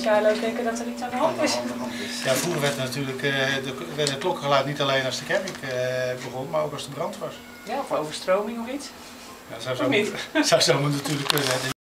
Carlo denken dat er iets aan de hand is. Ja, vroeger werd natuurlijk de klokken geluid niet alleen als de kerk begon, maar ook als de brand was. Ja, of overstroming of iets. Ja, zou zo moeten natuurlijk kunnen.